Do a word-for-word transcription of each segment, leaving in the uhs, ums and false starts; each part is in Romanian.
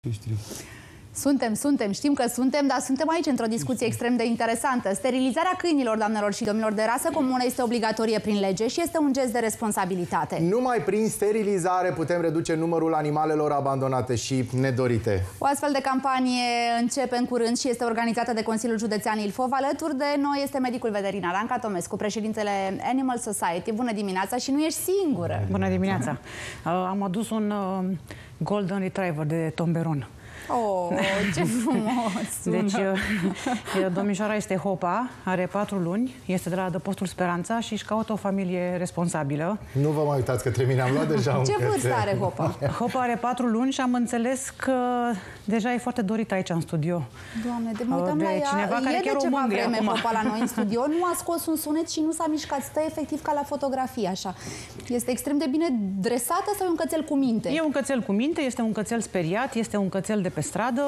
Suntem, suntem, știm că suntem, dar suntem aici într-o discuție extrem de interesantă. Sterilizarea câinilor, doamnelor și domnilor, de rasă comună este obligatorie prin lege și este un gest de responsabilitate. Numai prin sterilizare putem reduce numărul animalelor abandonate și nedorite. O astfel de campanie începe în curând și este organizată de Consiliul Județean Ilfov. Alături de noi este medicul veterinar Anca Tomescu, președintele Animal Society. Bună dimineața și nu ești singură! Bună dimineața! Am adus un Golden Retriever de tomberon. Oh, ce frumos! Deci, domnișoara este Hopa, are patru luni, este de la adăpostul Speranța și își caută o familie responsabilă. Nu vă mai uitați către mine, am luat deja un Ce cățel. vârstă are Hopa? Hopa are patru luni și am înțeles că deja e foarte dorit aici în studio. Doamne, de mă uitam de la ea, cineva care e de chiar o ceva mângâie vreme acum. Hopa la noi în studio, nu a scos un sunet și nu s-a mișcat, stă efectiv ca la fotografie, așa. Este extrem de bine dresată sau e un cățel cu minte? E un cățel cu minte, este un cățel speriat, este un cățel de pe stradă,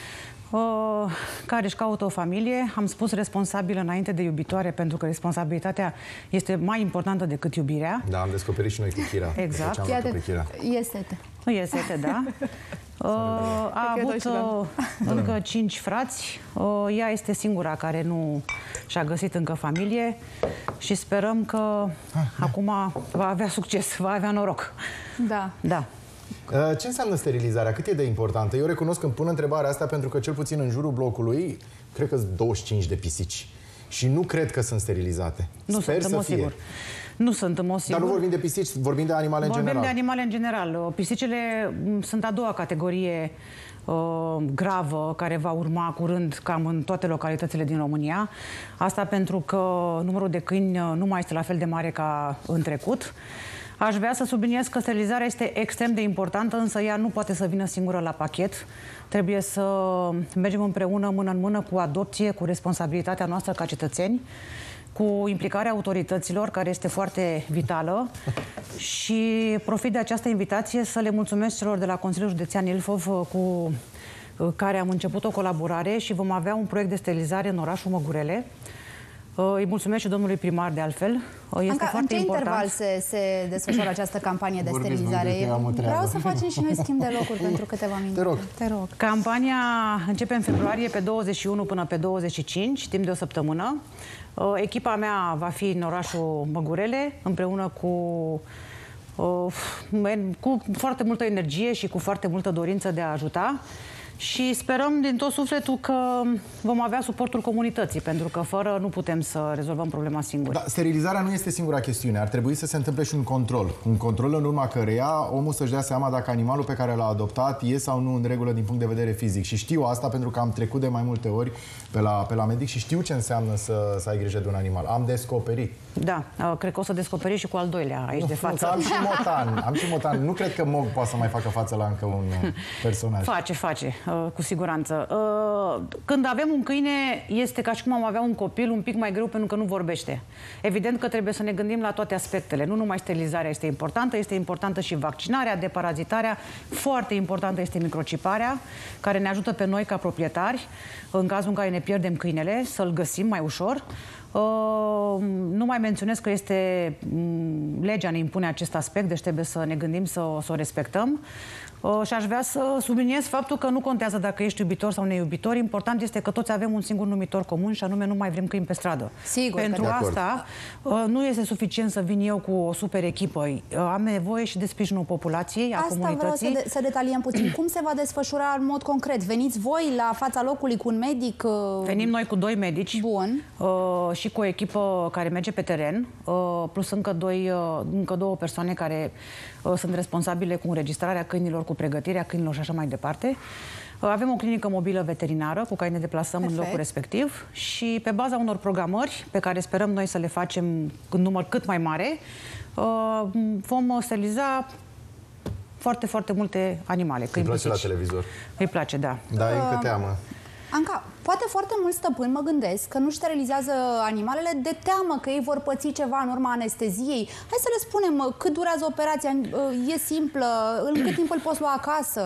uh, care își caută o familie. Am spus responsabilă înainte de iubitoare, pentru că responsabilitatea este mai importantă decât iubirea. Da, am descoperit și noi cu Chira. Exact. Iată, e sete. Nu e sete, da. Uh, a avut uh, încă cinci frați. Uh, ea este singura care nu și-a găsit încă familie și sperăm că ah, acum va avea succes, va avea noroc. Da. Da. Uh, ce înseamnă sterilizarea? Cât e de importantă? Eu recunosc că îmi pun întrebarea asta pentru că cel puțin în jurul blocului cred că sunt douăzeci și cinci de pisici și nu cred că sunt sterilizate. Nu Sper sunt, în mod să fie. sigur. Nu sunt, în mod sigur. Dar nu vorbim de pisici, vorbim de animale în Vorbim general. de animale în general. Pisicile sunt a doua categorie uh, gravă care va urma curând cam în toate localitățile din România. Asta pentru că numărul de câini nu mai este la fel de mare ca în trecut. Aș vrea să subliniez că sterilizarea este extrem de importantă, însă ea nu poate să vină singură la pachet. Trebuie să mergem împreună, mână în mână, cu adopție, cu responsabilitatea noastră ca cetățeni, cu implicarea autorităților, care este foarte vitală, și profit de această invitație să le mulțumesc celor de la Consiliul Județean Ilfov cu care am început o colaborare și vom avea un proiect de sterilizare în orașul Măgurele. Îi mulțumesc și domnului primar, de altfel. Este Anca, foarte în ce important. interval se, se desfășoară această campanie de Vorbiți sterilizare? voi de Vreau să facem și noi schimb de locuri pentru câteva minute. Te rog. Te rog. Campania începe în februarie, pe douăzeci și unu până pe douăzeci și cinci, timp de o săptămână. Echipa mea va fi în orașul Măgurele, împreună cu, cu foarte multă energie și cu foarte multă dorință de a ajuta. Și sperăm din tot sufletul că vom avea suportul comunității, pentru că fără nu putem să rezolvăm problema singuri. Da, sterilizarea nu este singura chestiune. Ar trebui să se întâmple și un control. Un control în urma căreia omul să-și dea seama dacă animalul pe care l-a adoptat e sau nu în regulă din punct de vedere fizic. Și știu asta pentru că am trecut de mai multe ori pe la, pe la medic și știu ce înseamnă să, să ai grijă de un animal. Am descoperit. Da, cred că o să descoperi și cu al doilea aici nu, de față. Am și motan. Am și motan. Nu cred că Mog poate să mai facă față la încă un personaj. Face, face, cu siguranță. Când avem un câine, este ca și cum am avea un copil un pic mai greu pentru că nu vorbește. Evident că trebuie să ne gândim la toate aspectele. Nu numai sterilizarea este importantă, este importantă și vaccinarea, deparazitarea. Foarte importantă este microciparea, care ne ajută pe noi ca proprietari, în cazul în care ne pierdem câinele, să-l găsim mai ușor. Uh, nu mai menționez că este legea ne impune acest aspect, deci trebuie să ne gândim să, să o respectăm. Uh, și aș vrea să subliniez faptul că nu contează dacă ești iubitor sau neiubitor, important este că toți avem un singur numitor comun și anume nu mai vrem câini pe stradă. Sigur. Pentru asta uh, nu este suficient să vin eu cu o super echipă. Uh, am nevoie și de sprijinul populației, a Asta comunității. vreau să, de, să detaliem puțin. Cum se va desfășura în mod concret? Veniți voi la fața locului cu un medic? Uh... Venim noi cu doi medici. Bun. Uh, și cu o echipă care merge pe teren, uh, plus încă, doi, uh, încă două persoane care uh, sunt responsabile cu înregistrarea câinilor, cu pregătirea câinilor și așa mai departe. Uh, avem o clinică mobilă veterinară cu care ne deplasăm Perfect. în locul respectiv și pe baza unor programări pe care sperăm noi să le facem în număr cât mai mare, uh, vom steriliza foarte, foarte multe animale. Îi place la televizor. Îi place, da. Da, e Uh... încă teamă. Anca, poate foarte mulți stăpâni, mă gândesc, că nu sterilizează animalele de teamă că ei vor păți ceva în urma anesteziei. Hai să le spunem cât durează operația, e simplă, în cât timp îl poți lua acasă?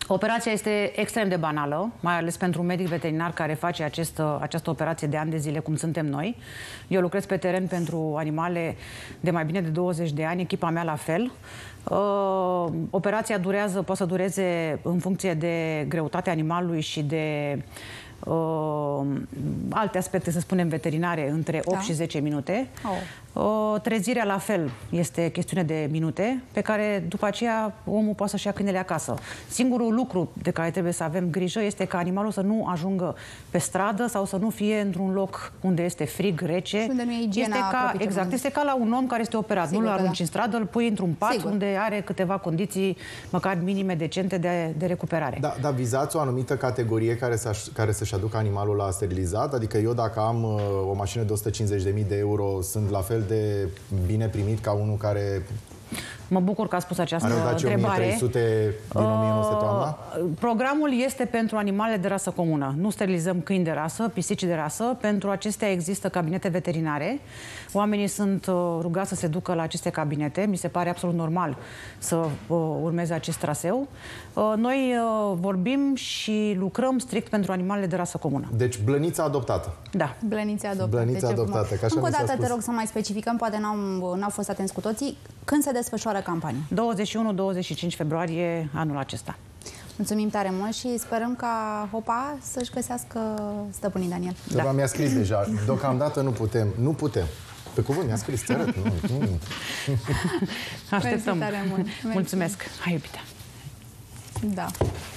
Operația este extrem de banală, mai ales pentru un medic veterinar care face acest, această operație de ani de zile, cum suntem noi. Eu lucrez pe teren pentru animale de mai bine de douăzeci de ani, echipa mea la fel. Uh, operația durează, poate să dureze în funcție de greutatea animalului și de uh, alte aspecte, să spunem, veterinare, între opt da. și zece minute. Oh. Uh, trezirea la fel este chestiune de minute, pe care după aceea omul poate să-și ia câinele acasă. Singurul lucru de care trebuie să avem grijă este ca animalul să nu ajungă pe stradă sau să nu fie într-un loc unde este frig, rece. Și unde nu e igiena este ca, exact, este ca la un om care este operat. Sigur, nu-l arunci da. în stradă, îl pui într-un pat Sigur. unde are câteva condiții, măcar minime, decente de, de recuperare. Da, dar vizați o anumită categorie care, să, care să-și aducă animalul la sterilizat? Adică eu, dacă am uh, o mașină de o sută cincizeci de mii de euro, sunt la fel de bine primit ca unul care... Mă bucur că a spus această întrebare. o mie trei sute din o mie nouă sute toamna? Programul este pentru animale de rasă comună. Nu sterilizăm câini de rasă, pisici de rasă. Pentru acestea există cabinete veterinare. Oamenii sunt rugați să se ducă la aceste cabinete. Mi se pare absolut normal să urmeze acest traseu. Noi vorbim și lucrăm strict pentru animalele de rasă comună. Deci blănița adoptată. Da. Blănița adoptată. Blănița adoptată. Că așa Încă o dată spus. te rog să mai specificăm, poate n-au fost atenți cu toții, când se desfășoară campania? douăzeci și unu douăzeci și cinci februarie anul acesta. Mulțumim tare mult și sperăm ca Hopa să-și găsească stăpânii, Daniel. Da. Mi-a scris deja. Deocamdată nu putem. Nu putem. Pe cuvânt, mi-a scris. Ți-arăt. Așteptăm. Mersi tare mult. Mulțumesc. Hai, iubita. Da.